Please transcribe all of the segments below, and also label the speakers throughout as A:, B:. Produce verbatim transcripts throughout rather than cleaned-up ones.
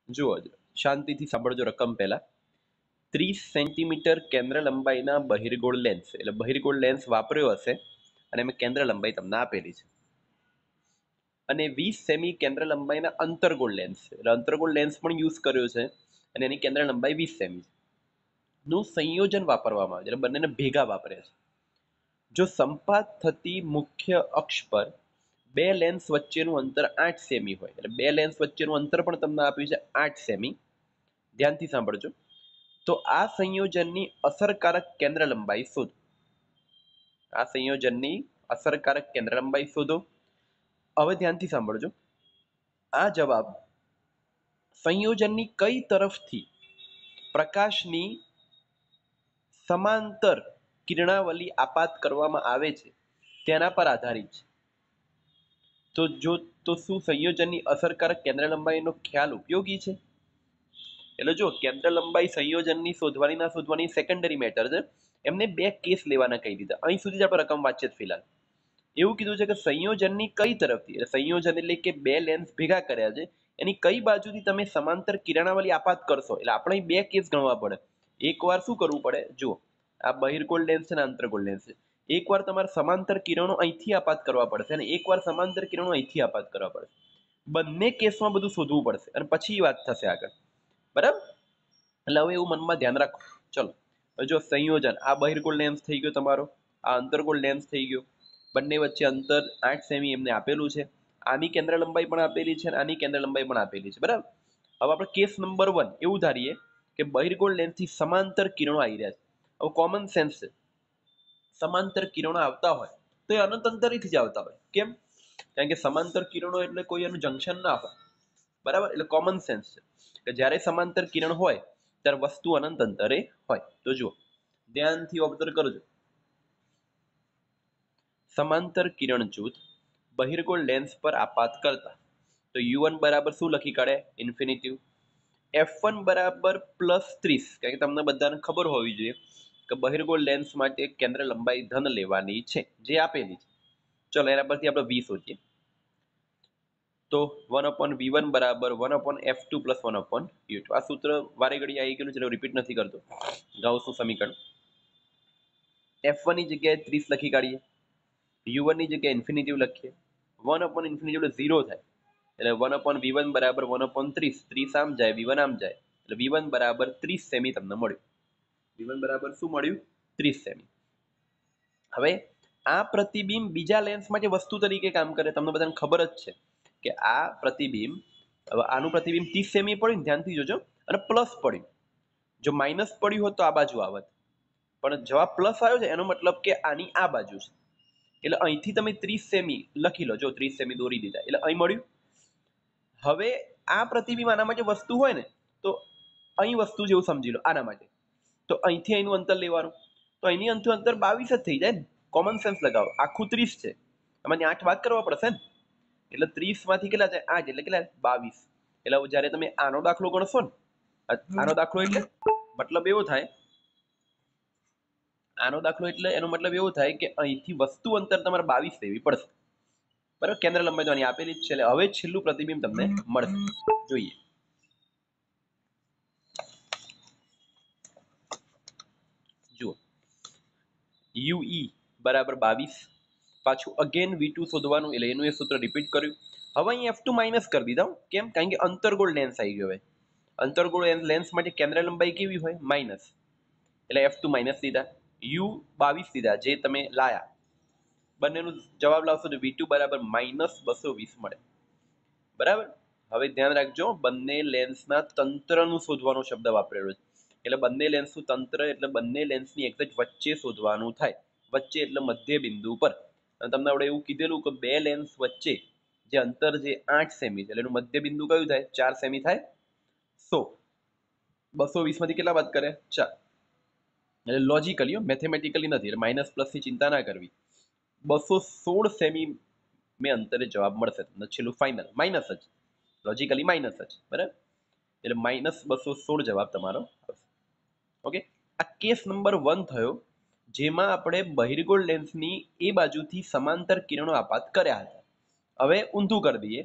A: જુઓ શાંતિથી સાંભળજો રકમ પહેલા. ત્રીસ સેન્ટીમીટર કેન્દ્ર લંબાઈના બહિર્ગોળ લેન્સ, એટલે બહિર્ગોળ લેન્સ વાપર્યો હશે અને એમ કેન્દ્ર લંબાઈ તમને આપેલી છે. અને વીસ સેમી કેન્દ્ર લંબાઈના અંતર્ગોળ લેન્સ, એટલે અંતર્ગોળ લેન્સ પણ યુઝ કર્યો છે અને એની કેન્દ્ર લંબાઈ વીસ સેમી નું સંયોજન વાપરવામાં આવે છે, એટલે બંનેને ભેગા વાપરે છે. જો સંપાત થતી મુખ્ય અક્ષ પર બે લેન્સ વચ્ચેનું અંતર આઠ સેમી હોય, એટલે બે લેન્સ વચ્ચેનું અંતર પણ તમને આપ્યું છે આઠ સેમી. ધ્યાનથી સાંભળજો. તો આ સંયોજનની અસરકારક કેન્દ્ર લંબાઈ શોધો. આ સંયોજનની અસરકારક કેન્દ્ર લંબાઈ શોધો. હવે ધ્યાનથી સાંભળજો. આ જવાબ સંયોજનની કઈ તરફથી પ્રકાશની સમાંતર કિરણાવલી આપાત કરવામાં આવે છે તેના પર આધારિત છે. તો જો તો શું સંયોજનની અસરકારક કેન્દ્ર લંબાઈનો ખ્યાલ ઉપયોગી છે? એટલે જો કેન્દ્ર લંબાઈ સંયોજનની શોધવાની ના શોધવાની સેકન્ડરી મેટર છે. એમને બે કેસ લેવાના કહી દીધા. અહીં સુધી જ આપણે રકમ વાંચીએ ફિલહાલ. એવું કીધું છે કે સંયોજનની કઈ તરફથી, એટલે સંયોજન એટલે કે બે લેન્સ ભેગા કર્યા છે એની કઈ બાજુથી તમે સમાંતર કિરણાવલી આપાત કરશો. એટલે આપણે બે કેસ ગણવા પડે. એકવાર શું કરવું પડે, જુઓ આ બહિર્ગોળ લેન્સ છે ને આંતરગોળ લેન્સ છે. એકવાર તમારે સમાંતર કિરણો અહીંથી આપાત કરવા પડશે અને એકવાર સમાંતર કિરણો અહીંથી આપાત કરવા પડશે. બંને કેસમાં બધું શોધવું પડશે અને પછી વાત થશે આગળ. બરાબર? એટલે હવે એવું મનમાં ધ્યાન રાખો. ચલો જો સંયોજન, આ બહિર્ગોળ લેન્સ થઈ ગયો તમારો, આ અંતર્ગોળ લેન્સ થઈ ગયો. બંને વચ્ચે અંતર આઠ સેમી એમને આપેલું છે. આની કેન્દ્ર લંબાઈ પણ આપેલી છે અને આની કેન્દ્ર લંબાઈ પણ આપેલી છે. બરાબર? હવે આપણે કેસ નંબર વન એવું ધારીએ કે બહિર્ગોળ લેન્સથી સમાંતર કિરણો આવી રહ્યા છે. હવે કોમન સેન્સ છે, સમાંતર કિરણો આવતા હોય તો એ અનંત અંતરેથી જ આવતા હોય. કેમ? કારણ કે સમાંતર કિરણો એટલે કોઈ એનું જંક્શન ના હોય. બરાબર? એટલે કોમન સેન્સ છે કે જ્યારે સમાંતર કિરણ હોય ત્યારે વસ્તુ અનંત અંતરે હોય. તો જુઓ ધ્યાનથી ઓબ્ઝર્વ કરજો. સમાંતર કિરણ જૂથ બહિર્ગોળ લેન્સ પર આપાત કરતા, તો યુ વન બરાબર શું લખી કાઢે? ઇન્ફિનિટિવ. એફ વન બરાબર પ્લસ ત્રીસ, કારણ કે તમને બધાને ખબર હોવી જોઈએ કે બહિર્ગોળ લેન્સ માટે કેન્દ્ર લંબાઈ ધન લેવાની છે જે આપેલી છે. ચલો એના પરથી આપણે વી શોધીએ. તો વન અપોન વી વન બરાબર one upon F two plus one upon U two. આ સૂત્ર વારે ઘડી આવી ગયેલું છે, રિપીટ નથી કરતો. ગાઉસનું સમીકરણ એફ વન ની જગ્યાએ ત્રીસ લખી કાઢીએ, યુ વન ની જગ્યાએ ઇન્ફિનિટિવ લખીએ. વન અપોન ઇન્ફિનિટિવ એટલે ઝીરો થાય, એટલે વન અપોન વી વન બરાબર વન અપોન ત્રીસ. ત્રીસ આમ જાય, વી વન આમ જાય, એટલે વી વન બરાબર ત્રીસ સેમી તમને મળ્યું. વી વન બરાબર શું મળ્યું? ત્રીસ સેમી. હવે આ પ્રતિબિંબ બીજા લેન્સ માટે વસ્તુ તરીકે કામ કરે. તમને બધાને ખબર જ છે કે આ પ્રતિબિંબ, હવે આનું પ્રતિબિંબ ત્રીસ સેમી પડ્યું, ધ્યાનથી જોજો, અને પ્લસ પડ્યું. જો માઇનસ પડ્યું હોત તો આ બાજુ આવત, પણ જવાબ પ્લસ આવ્યો છે એનો મતલબ કે આની આ બાજુ છે. એટલે અહીંથી તમે ત્રીસ સેમી લખી લો. જો ત્રીસ સેમી દોરી દીધા એટલે અહીં મળ્યું. હવે આ પ્રતિબિંબ આના માટે વસ્તુ હોય ને તો અહીં વસ્તુ જેવું સમજી લો. આના માટે તો અહીંથી અહીંનું અંતર લેવાનું, તો અહીંની અંતર અંતર બાવીસ જ થઈ જાય ને. કોમન સેન્સ લગાવો. આખું ત્રીસ છે, આમાંથી આઠ ભાગ કરવા પડશે ને, એટલે ત્રીસ માંથી કેટલા થાય? આઠ એટલે કેટલા? બાવીસ. એટલે જ્યારે તમે આનો દાખલો ગણશો ને, આનો દાખલો એટલે મતલબ એવો થાય, આનો દાખલો એટલે એનો મતલબ એવો થાય કે અહીંથી વસ્તુ અંતર તમારે બાવીસ લેવી પડશે. બરાબર? કેન્દ્ર લંબાઈ તો આની આપેલી જ છે. એટલે હવે છેલ્લું પ્રતિબિંબ તમને મળશે. જોઈએ જુઓ યુઈ બરાબર બાવીસ. પાછું અગેન વી ટુ શોધવાનું, એટલે એનું એ સૂત્ર રિપીટ કર્યું. હવે અહીં એફ ટુ માઇનસ કરી દીધા. કેમ? કારણ કે અંતર્ગોળ લેન્સ આવી ગયો. હવે અંતર્ગોળ લેન્સ માટે કેન્દ્ર લંબાઈ કેવી હોય? માઇનસ. એટલે એફ ટુ માઇનસ લીધા. યુ બાવીસ લીધા જે તમે લાયા. બંનેનું જવાબ લાવશો તો વી ટુ બરાબર માઇનસ બસો વીસ મળે. બરાબર? હવે ધ્યાન રાખજો, બંને લેન્સના તંત્રનું શોધવાનો શબ્દ વાપરેલો છે. એટલે બંને લેન્સનું તંત્ર એટલે બંને લેન્સની એક્ઝેક્ટ વચ્ચે શોધવાનું થાય. વચ્ચે એટલે મધ્ય બિંદુ પર. અને તમને આપણે એવું કીધેલું કે બે લેન્સ વચ્ચે જે અંતર જે આઠ સેમી છે એટલે એનું મધ્ય બિંદુ કયું થાય? ચાર સેમી થાય. સો બસો વીસ માંથી કેટલા બાદ કરે? ચાર. એટલે લોજિકલી, મેથેમેટિકલી નથી, એટલે માઇનસ પ્લસ ની ચિંતા ના કરવી. બસો સોળ સેમી મેં અંતરે જવાબ મળશે તમને. છેલ્લું ફાઇનલ માઇનસ જ, લોજિકલી માઇનસ જ. બરાબર? એટલે માઇનસ બસો સોળ જવાબ તમારો આવશે. ઓકે, આ કેસ નંબર વન થયો જેમાં આપણે બહિર્ગોળ લેન્સની એ બાજુથી સમાંતર કિરણો આપાત કર્યા હતા. હવે ઊંધું કરી દઈએ.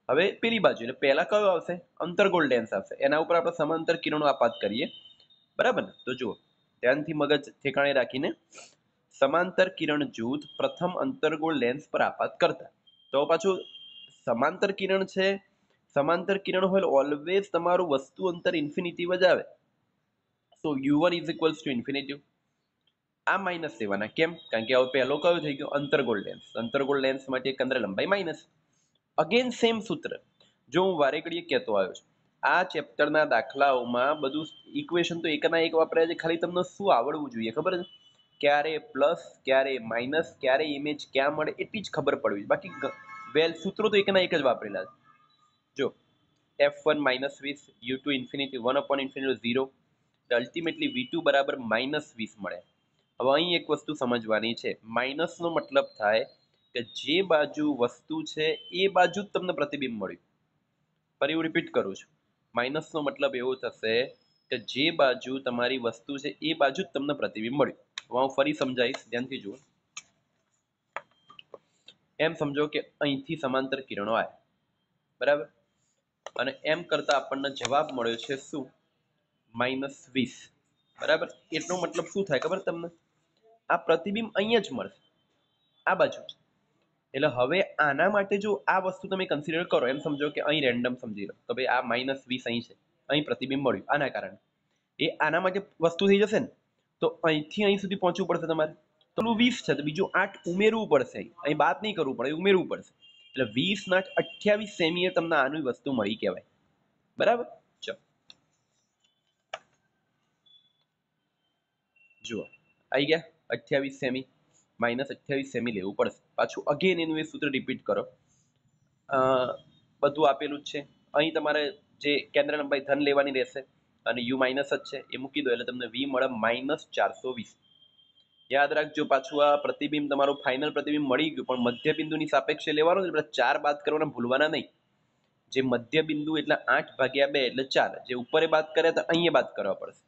A: હવે પેલી બાજુ એટલે પહેલા કયો આવશે? અંતર્ગોળ લેન્સ આવશે. એના ઉપર આપણે સમાંતર કિરણો આપાત કરીએ, બરાબર ને? તો જુઓ ધ્યાનથી મગજ ઠેકાણે રાખીને, સમાંતર કિરણ જૂથ પ્રથમ અંતર્ગોળ લેન્સ પર આપાત કરતા. તો પાછું સમાંતર કિરણ છે, સમાંતર કિરણ હોય ઓલવેઝ તમારું વસ્તુ અંતર ઇન્ફિનિટી જ આવે. So U one is equals to infinity. આ માઇનસ લેવાના. કેમ? કારણ કે હવે પહેલો કયો થઈ ગયો? અંતર્ગોળ લેન્સ. અંતર્ગોળ લેન્સ માટે કેન્દ્ર લંબાઈ માઇનસ. અગેન સેમ સૂત્ર. જો હું વારે ઘડીએ કહેતો આવ્યો છું, આ ચેપ્ટરના દાખલાઓમાં બધું ઇક્વેશન તો એકના એક વાપર્યા છે. ખાલી તમને શું આવડવું જોઈએ ખબર છે? ક્યારે પ્લસ, ક્યારે માઇનસ, ક્યારે ઇમેજ ક્યાં મળે એટલી જ ખબર પડવી છે. બાકી વેલ સૂત્રો તો એકના એક જ વાપરેલા છે. જો એફ વન માઇનસ વીસ, U two infinity one upon infinity zero, ultimately V two બરાબર માઇનસ વીસ મળે. હવે અહીં એક વસ્તુ સમજવાની છે. માઇનસનો મતલબ થાય કે જે બાજુ વસ્તુ છે એ બાજુ જ તમને પ્રતિબિંબ મળ્યું. ફરી હું રિપીટ કરું છું. માઇનસનો મતલબ એવો થશે કે જે બાજુ તમારી વસ્તુ છે એ બાજુ જ તમને પ્રતિબિંબ મળ્યું. હવે હું ફરી સમજાવીશ, ધ્યાનથી જુઓ. એમ સમજો કે અહીંથી સમાંતર કિરણો આવ્યા, બરાબર, અને એમ કરતા આપણને જવાબ મળ્યો છે શું? માઇનસ વીસ, બરાબર. એટલો મતલબ શું થાય ખબર તમને? આ પ્રતિબિંબ અહીંયા જ મળશે, આ બાજુ જ. એટલે હવે આના માટે જો આ વસ્તુ તમે કન્સિડર કરો, એમ સમજો કે અહીં રેન્ડમ સમજી લો તો ભાઈ આ માઇનસ વીસ અહીં છે, અહીં પ્રતિબિંબ મળ્યું આના કારણે. એ આના માટે વસ્તુ થઈ જશે ને, તો અહીંથી અહીં સુધી પહોંચવું પડશે તમારે. તો વીસ છે તો બીજું આઠ ઉમેરવું પડશે. અહીં બાદ નહીં કરવું પડે, ઉમેરવું પડશે. એટલે વીસ ના અઠ્યાવીસ સેમીએ તમને આની વસ્તુ મળી કહેવાય, બરાબર. ચલો જુઓ આવી ગયા અઠ્યાવીસ સેમી, માઇનસ અઠ્યાવીસ સેમી લેવું પડશે. પાછું અગેન એનું એ સૂત્ર રિપીટ કરો. બધું આપેલું જ છે. અહીં તમારે જે કેન્દ્ર લંબાઈ ધન લેવાની રહેશે અને યુ માઇનસ જ છે એ મૂકી દો એટલે તમને વી મળે માઇનસ ચારસો વીસ. યાદ રાખજો પાછું આ પ્રતિબિંબ તમારું ફાઇનલ પ્રતિબિંબ મળી ગયું, પણ મધ્ય બિંદુની સાપેક્ષે લેવાનું એટલે ચાર બાદ કરવાના ભૂલવાના નહીં. જે મધ્ય બિંદુ એટલે આઠ ભાગ્યા બે એટલે ચાર. જે ઉપરે બાદ કરે તો અહીંયા બાદ કરવા પડશે.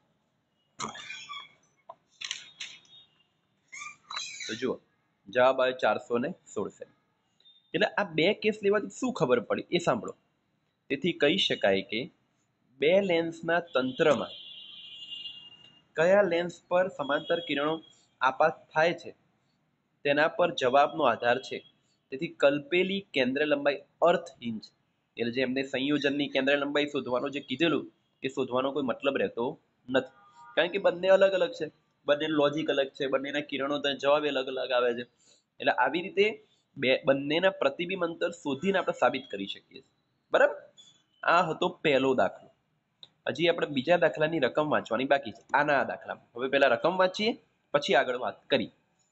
A: તો જુઓ જવાબ આવે ચારસો ને સોળ સેમી. એટલે આ બે કેસ લેવાથી શું ખબર પડી એ સાંભળો. તેથી કહી શકાય કે બે લેન્સના તંત્રમાં કયા લેન્સ પર સમાંતર કિરણો આપાત થાય છે તેના પર જવાબનો આધાર છે. તેથી કલ્પેલી કેન્દ્ર લંબાઈ અર્થહીન છે. એટલે જે એમને સંયોજનની કેન્દ્ર લંબાઈ શોધવાનું જે કીધેલું એ શોધવાનો કોઈ મતલબ રહેતો નથી, કારણ કે બંને અલગ અલગ છે, બંનેનું લોજિક અલગ છે, બંનેના કિરણો જવાબ અલગ અલગ આવે છે. એટલે આવી રીતે બે બંનેના પ્રતિબિંબ અંતર શોધીને આપણે સાબિત કરી શકીએ, બરાબર. આ હતો પહેલો દાખલો. હજી આપણે બીજા દાખલાની રકમ વાંચવાની બાકી છે આના દાખલામાં. હવે પહેલા રકમ વાંચીએ પછી આગળ વાત કરીએ.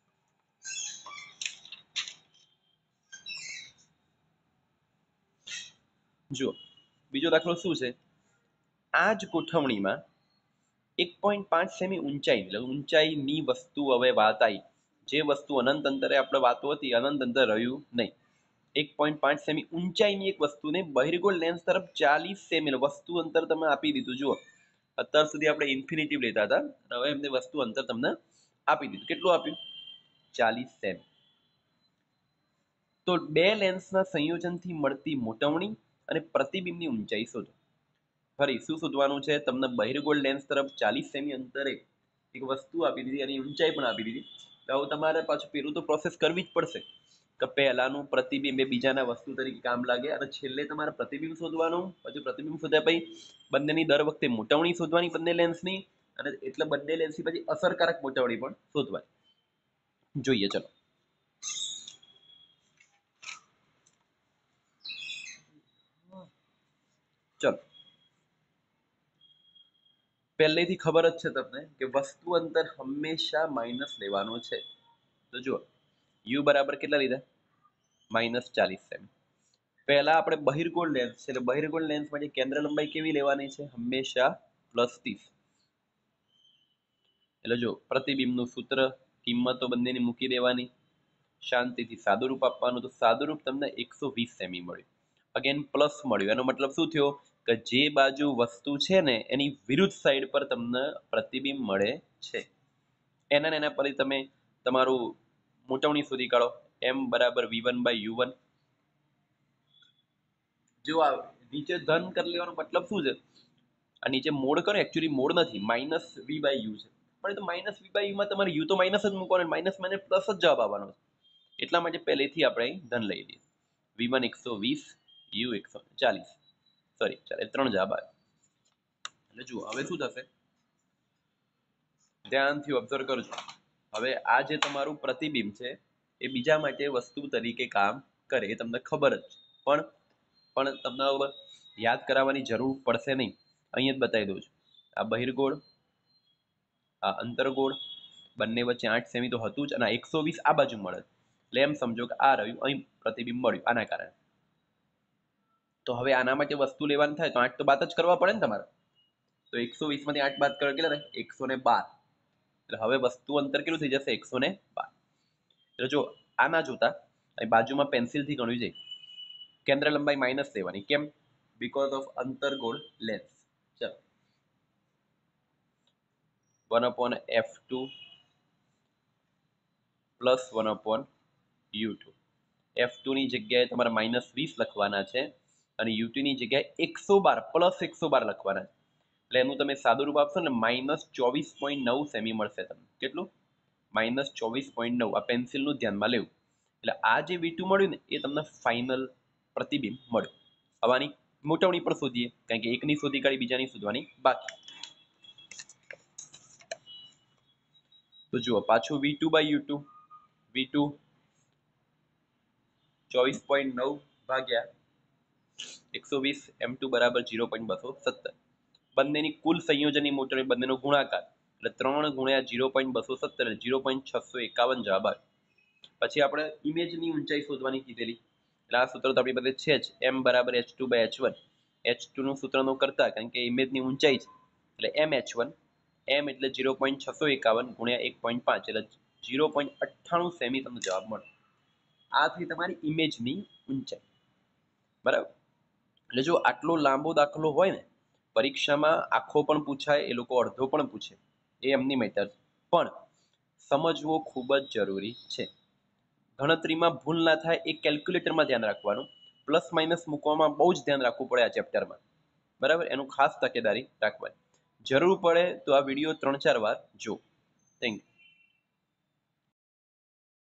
A: જુઓ બીજો દાખલો શું છે? આ જ ગોઠવણીમાં એક પોઈન્ટ પાંચ સેમી ઊંચાઈ એટલે ઊંચાઈની વસ્તુ હવે વાત આવી. જે વસ્તુ અનંત અંતરે આપણે વાતો હતી અનંત અંતર રહ્યું નહીં. એક પોઈન્ટ પાંચ સેમી ઊંચાઈની એક વસ્તુને બહિર્ગોળ લેન્સ તરફ ચાલીસ સેમી વસ્તુ અંતર તમે આપી દીધું. જુઓ અત્યાર સુધી આપણે ઇન્ફિનિટી લેતા હતા, હવે એમને વસ્તુ અંતર તમને આપી દીધું. કેટલું આપ્યું? ચાલીસ સેમી. તો બે લેન્સના સંયોજનથી મળતી મોટવણી અને પ્રતિબિંબની ઊંચાઈ શોધો. ફરી શું શોધવાનું છે? તમને બહિર્ગોળ લેન્સ તરફ ચાલીસ સેમી અંતરે એક વસ્તુ આપી દીધી, એની ઊંચાઈ પણ આપી દીધી. તો હવે તમારે પાછું પેલું તો પ્રોસેસ કરવી જ પડશે કે પહેલાનું પ્રતિબિંબ એ બીજાના વસ્તુ તરીકે કામ લાગે, અને છેલ્લે તમારે પ્રતિબિંબ શોધવાનું. પછી પ્રતિબિંબ શોધ્યા પછી બંનેની દર વખતે મોટવણી શોધવાની બંને લેન્સની, અને એટલે બંને લેન્સની પછી અસરકારક મોટવણી પણ શોધવાની. જોઈએ ચલો. ચલો પહેલેથી ખબર જ છે તમને કે વસ્તુ અંતર હંમેશા માઇનસ લેવાનું છે. તો જુઓ યુ બરાબર કેટલા લીધા? માઇનસ ચાલીસ સેમી. પહેલા આપણે બહિર્ગોળ લેન્સ છે એટલે બહિર્ગોળ લેન્સ માટે કેન્દ્ર લંબાઈ કેવી લેવાની છે? હંમેશા પ્લસ ત્રીસ. એટલે જો પ્રતિબિંબનું સૂત્ર, કિંમતો બંનેની મૂકી દેવાની, શાંતિથી સાદુરૂપ આપવાનું. તો સાદુરૂપ તમને એકસો વીસ સેમી મળ્યું. અગેન પ્લસ મળ્યું. એનો મતલબ શું થયો કે જે બાજુ વસ્તુ છે ને એની વિરુદ્ધ સાઈડ પર તમને પ્રતિબિંબ મળે છે. એના એના પર તમે તમારું મોટવણી શોધી કાઢો. એમ બરાબર V one by U one. જો આ નીચે ધન કરી લેવાનો મતલબ શું છે, આ નીચે મોડ કરો એકચ્યુઅલી મોડ નથી, માઇનસ વી બાય યુ છે, પણ એ તો માઇનસ વી બાય યુમાં તમારે યુ તો માઇનસ જ મૂકવાનો, માઇનસ માઇનસ પ્લસ જ જવાબ આવવાનો છે, એટલા માટે પહેલેથી આપણે અહીં ધન લઈ લઈએ. વી વન એકસો વીસ, યુ એકસો ચાલીસ, સોરી ચાલે ત્રણ જવાબ આવે. એટલે જુઓ હવે શું થશે, ધ્યાનથી ઓબ્ઝર્વ કરજો. હવે આ જે તમારું પ્રતિબિંબ છે એ બીજા માટે વસ્તુ તરીકે કામ કરે એ તમને ખબર જ છે, પણ પણ તમને હવે યાદ કરાવવાની જરૂર પડશે નહીં, અહીંયા જ બતાવી દઉં છું. આ બહિર્ગોળ, આ અંતરગોળ, બંને વચ્ચે આઠ સેમી તો હતું જ, અને એકસો વીસ આ બાજુ મળે, એટલે એમ સમજો કે આ રહ્યું અહીં પ્રતિબિંબ મળ્યું આના કારણે. તો હવે આના માટે વસ્તુ લેવાની થાય તો આઠ તો બાદ જ કરવા પડે ને તમારે, તો એકસો વીસ માંથી આઠ બાદ કરો કેટલા થાય, એકસો ને બાર. એટલે હવે વસ્તુ અંતર કેટલું થઈ જશે, એકસો ને બાર. એટલે જો આ ના જોતા અહીં બાજુમાં પેન્સિલથી ગણ્યું છે, કેન્દ્ર લંબાઈ માઇનસ લેવાની, કેમ, બીકોઝ ઓફ અંતરગોળ લેન્સ. ચલો one upon F two plus one upon U two. F two ની જગ્યાએ તમારે માઇનસ વીસ લખવાના છે અને યુ ટુ ની જગ્યાએ એકસો બાર પ્લસ એકસો બાર લખવાના છે. એટલે એનું તમે સાદું રૂપ આપશો ને માઇનસ ચોવીસ પોઈન્ટ નવ સેમી મળશે તમને. કેટલું, માઇનસ ચોવીસ પોઈન્ટ નવ. આ પેન્સિલનું ધ્યાનમાં લેવું. એટલે આ જે વી ટુ મળ્યું ને એ તમને ફાઇનલ પ્રતિબિંબ મળ્યું. હવે આની મોટવણી પણ શોધીએ, કારણ કે એકની શોધી કાઢી બીજાની શોધવાની બાકી. તો જુઓ પાછું V two by U two, V two ચોવીસ પોઈન્ટ નવ ભાગ્યા એકસો વીસ, એમ ટુ બરાબર ઝીરો પોઈન્ટ બસો સત્તર. બંનેની કુલ સંયોજનની મોટવણી, બંનેનો ગુણાકાર, એટલે ત્રણ ગુણ્યા ઝીરો પોઈન્ટ બસો સત્તર, ઝીરો પોઈન્ટ છસો એકાવન જવાબ આવે. પછી આપણે ઇમેજની ઊંચાઈ શોધવાની કીધેલી, એટલે આ સૂત્ર તો આપણી પાસે છે જ, એમ બરાબર H two by H one. H two નું સૂત્રનો કરતા, કારણ કે ઇમેજની ઊંચાઈ છે એટલે એમ એચ વન, એમ એટલે ઝીરો પોઈન્ટ છસો એકાવન ગુણ્યા એક પોઈન્ટ પાંચ, એટલે ઝીરો પોઈન્ટ અઠ્ઠાણું સેમી તમને જવાબ મળે. આ થઈ તમારી ઇમેજની ઊંચાઈ, બરાબર. એટલે જો આટલો લાંબો દાખલો હોય ને, પરીક્ષામાં આખો પણ પૂછાય, એ લોકો અડધો પણ પૂછે, એ એમની મેટર, પણ સમજવો ખૂબ જ જરૂરી છે. ગણતરીમાં ભૂલ ના થાય એ કેલ્ક્યુલેટરમાં ધ્યાન રાખવાનું, પ્લસ માઇનસ મૂકવામાં બહુ જ ધ્યાન રાખવું પડે આ ચેપ્ટરમાં, બરાબર. એનું ખાસ તકેદારી રાખવાની. જરૂર પડે તો આ વિડીયો ત્રણ ચાર વાર જો. Thank you.